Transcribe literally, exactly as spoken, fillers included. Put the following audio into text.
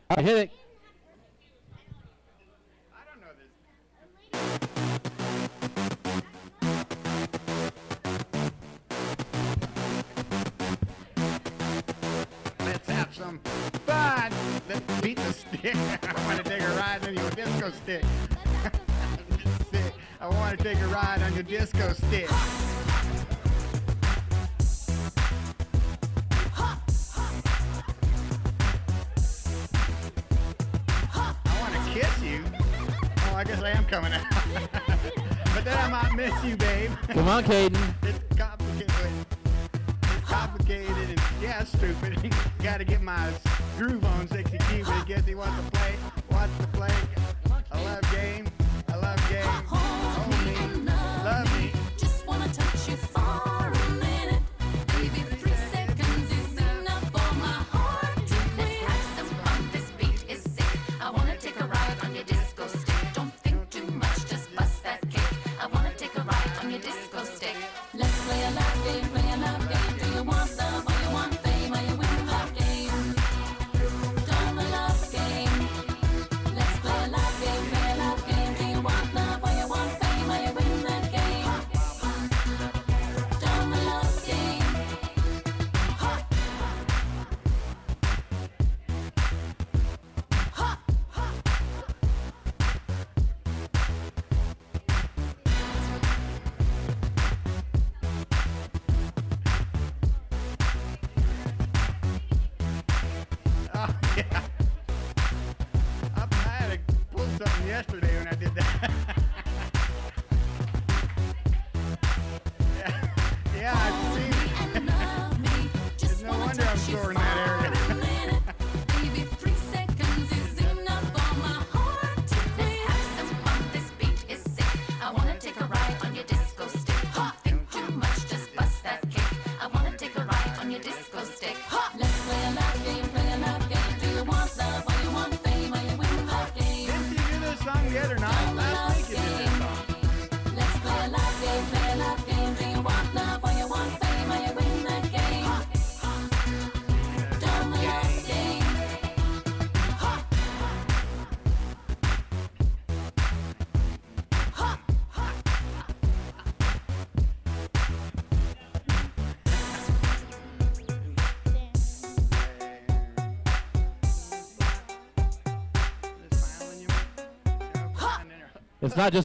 All right, hit it. I don't know this. Let's have some fun. Let's beat the stick. I want to take a ride on your disco stick. Stick. I want to take a ride on your disco stick. Kiss you? Oh, I guess I am coming out. But then I might miss you, babe. Come on, Caden. It's complicated. It's complicated and yeah, stupid. Gotta get my groove on, sexy Cupid. I guess he wants to play. Wants to play. I love game. I love game. Hold me. Love me. Just wanna touch you for a minute. Baby, three seconds is enough for my heart to quit. Let's have some fun. This beat is sick. I wanna take a ride on your disco stick. Don't think too much, just bust that kick. I wanna take a ride on your disco stick. Let's play a love game, play a love game. Do you want love or you want fame? Are you in a love game? Don't a love game. Let's play a love game, play a love game. Do you want love or you want fame? Are you in that game? Don't a love game. Ha. Ha. Oh, yeah. I, I had to pull something yesterday when I did that. yeah, yeah, I've seen it. It's no wonder I'm sore in that area. Baby, three seconds is enough for my heart to quit. Let's have some fun. This beat is sick. I wanna take a ride on your disco stick. Don't think too much, just bust that kick. I wanna take a ride on your disco stick. Let's play a love game, play a love game. Do you want love or you want fame? Are you in a love game? Didn't you do this song the other night? Last week you did this song. Let's play a love game, play a love game. Do you want love or you want fame? Are you in that game? Don't a love game. Ha. Ha. It's not just